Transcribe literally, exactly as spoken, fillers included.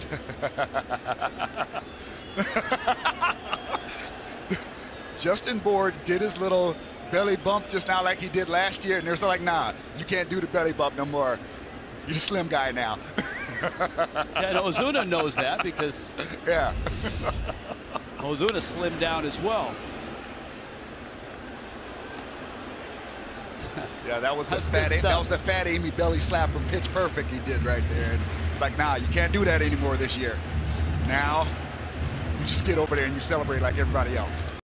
Justin Bour did his little belly bump just now like he did last year, and they're like, nah, you can't do the belly bump no more. You're a slim guy now. Yeah, and Ozuna knows that because yeah. Ozuna slimmed down as well. Yeah, that was the That's fat. good That stuff. was the fat Amy belly slap from Pitch Perfect he did right there. And it's like, nah, you can't do that anymore this year. Now, you just get over there and you celebrate like everybody else.